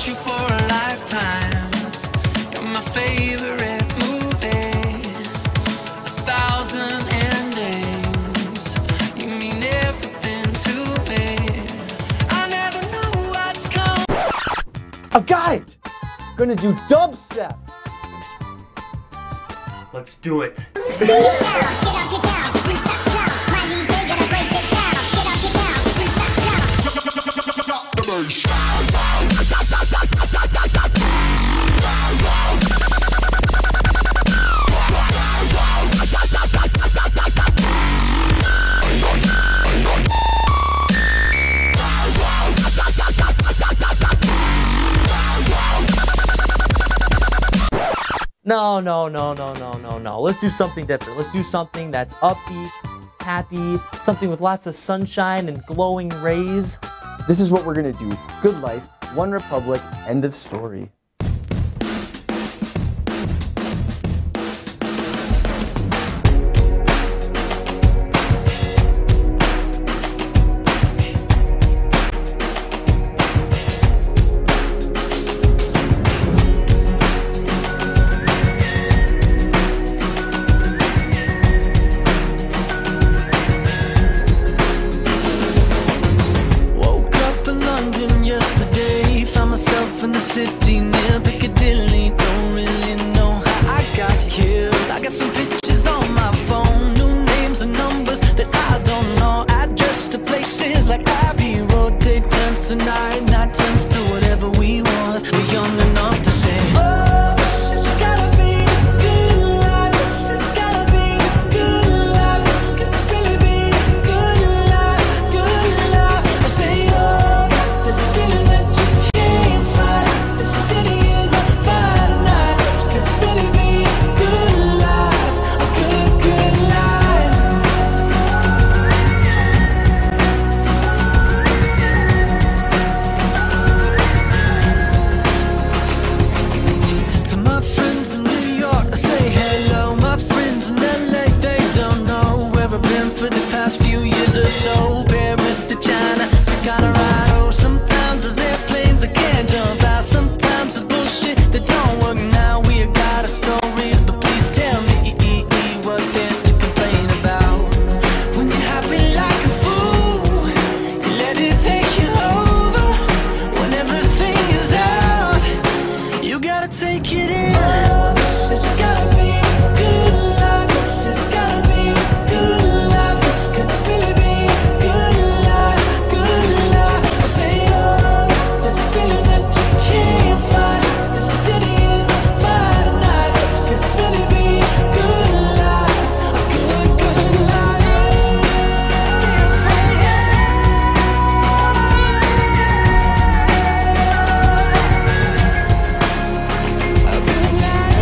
you for a lifetime. You're my favorite movie. 1,000 endings. You mean everything to me. I never know what's coming. I've got it! Gonna do dubstep. Let's do it. No. Let's do something different. Let's do something that's upbeat, happy, something with lots of sunshine and glowing rays. This is what we're gonna do. Good life, one republic, end of story. City near Piccadilly, don't really know how I got here. I got some pictures on my phone, new names and numbers that I don't know. Address to places like Abbey Road, day turns to night, night turns to whatever we want. We're young enough to say, oh, this has gotta be a good life. This has gotta be a good life. This could really be a good life, good life. I say, oh, this feeling that you can't find. The city is on fire tonight. This could really be a good life, a good, good life. To my friends in New York, I say hello. My friends in LA, they don't know where I've been for the past few years or so. Paris to China to Colorado. Sometimes there's airplanes I can't jump out. Sometimes there's bullshit that don't work. Now we got our stories, but please tell me what there's to complain about. When you're happy like a fool, you let it take you over. When everything is out, you gotta take it in. Oh, this has gotta be a good life. This has gotta be a good life. This could really be a good life, good life. I say, oh, this feeling that you can't find. The city is on fire tonight. This could really be a good life, a good, good life. A good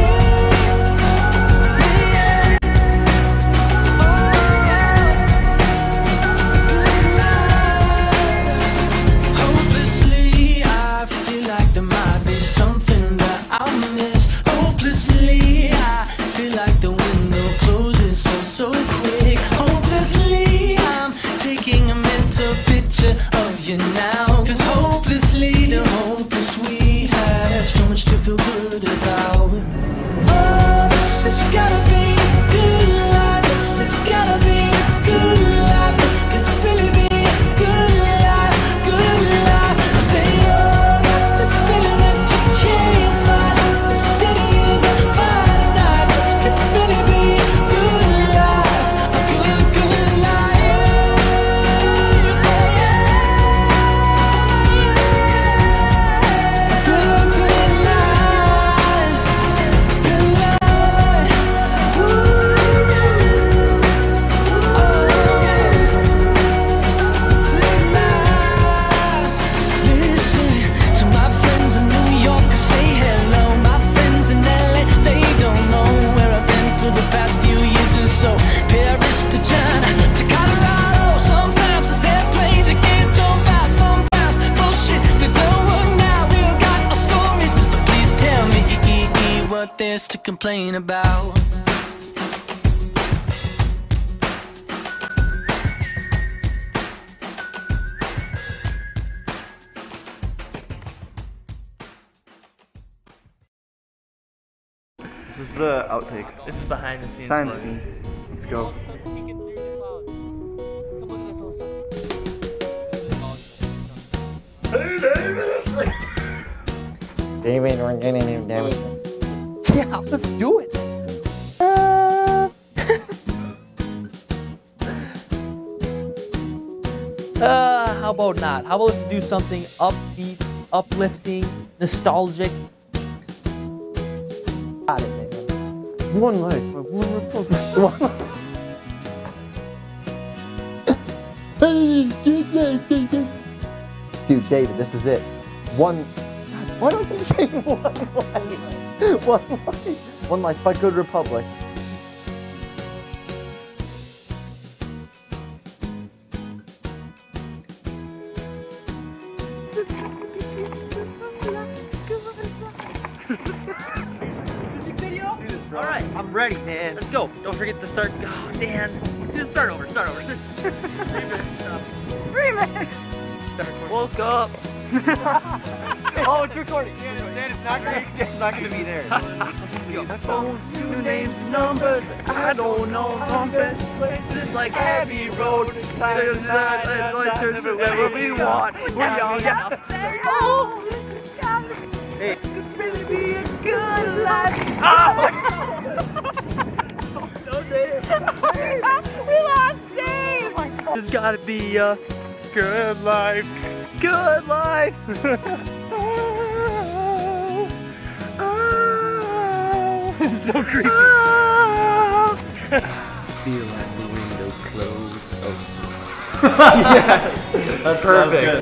life. Hopelessly, I feel like there might be something that I'll miss. Hopelessly, I feel like the window closes so quick. Hopelessly, I'm taking a mental picture of you now. 'Cause hopelessly, the hopeless we have so much to feel good about. Oh, this has gotta be a good life. This has gotta be a good life. This could really be a good life, good life. I say, oh, this feeling that you can't find. The city is on fire tonight. This could really be a good life, a good, good life. A good, good life, good life. Listen to my friends in New York, say hello. My friends in LA, they don't know where I've been for the past few years or so. Paris to China to Colorado. Sometimes there's airplanes you can't jump out. Sometimes bullshit that don't work. Now we all got our stories, but please tell me what there's to complain about. This is the outtakes. This is behind the scenes. Behind the scenes. Let's go. Hey, David! David, we're getting him, David. Yeah, let's do it. How about not? How about let's do something upbeat, uplifting, nostalgic? Got it, man. One life. One republic. One life. Dude, David, this is it. One. God, why don't you say one life? One life. One life by Good Republic. All right, I'm ready, man. Let's go. Don't forget to start. Oh, Dan. Just start over. Start over. 3 minutes. Stop. 3 minutes. Woke up. Oh, it's recording. Dan, it's not gonna be there. My phone, new names and numbers. I don't know numbers. Places like Abbey Road. There's that whatever we want. We all got to say, Oh, this is coming. hey. It's gonna be a good life. No, Dave. We lost Dave. There's gotta be a good life. Good life. This is so creepy. Feel like the window closed so sweet. That's perfect.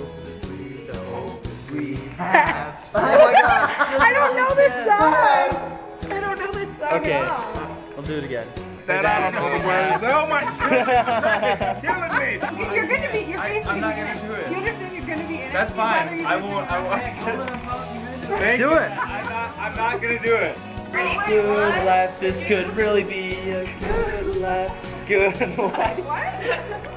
Oh my god. I don't know this song. I don't know this song Okay. at all. I'll do it again. That I don't know the words. Oh my god. Killing me. You're gonna be. You're basically. I'm not gonna do it. You understand? You're gonna be in it. That's You'd rather fine. use I this won't. than I won't. Do it. I'm not gonna do it. Good life. This could really be a good life. Good life. What?